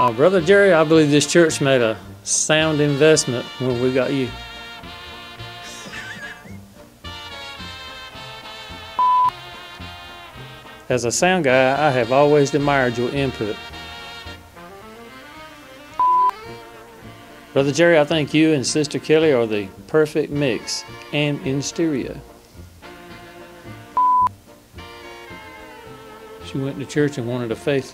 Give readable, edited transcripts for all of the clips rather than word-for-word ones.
Brother Jerry, I believe this church made a sound investment when we got you. As a sound guy, I have always admired your input. Brother Jerry, I think you and Sister Kelly are the perfect mix and in stereo. She went to church and wanted a faith.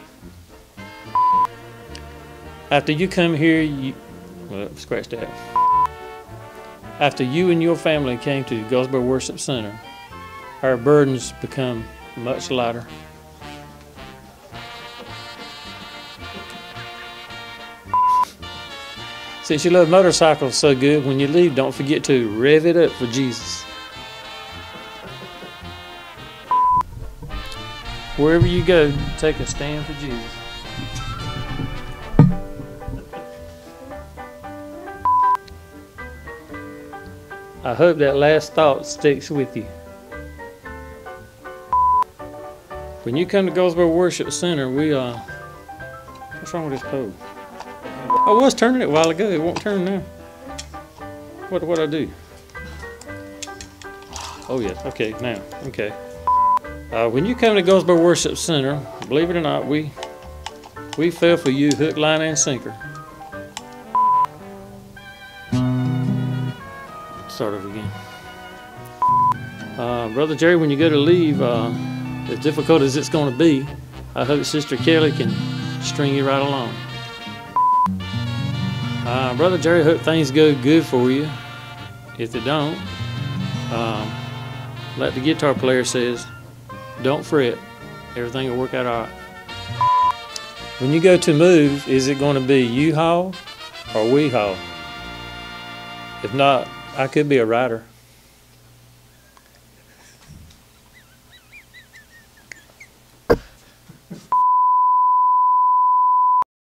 After you come here, well, scratch that. After you and your family came to Goldsboro Worship Center, our burdens become much lighter. Since you love motorcycles so good, when you leave, don't forget to rev it up for Jesus. Wherever you go, take a stand for Jesus. I hope that last thought sticks with you. When you come to Goldsboro Worship Center, what's wrong with this pole? I was turning it a while ago. It won't turn now. What I do? Oh yeah. Okay. Now. Okay. When you come to Goldsboro Worship Center, believe it or not, we fell for you hook, line, and sinker. Start over again. Brother Jerry, when you go to leave, as difficult as it's going to be, I hope Sister Kelly can string you right along. Brother Jerry, hope things go good for you. If they don't, like the guitar player says, don't fret. Everything will work out all right. When you go to move, is it going to be you haul or we haul? If not, I could be a rider.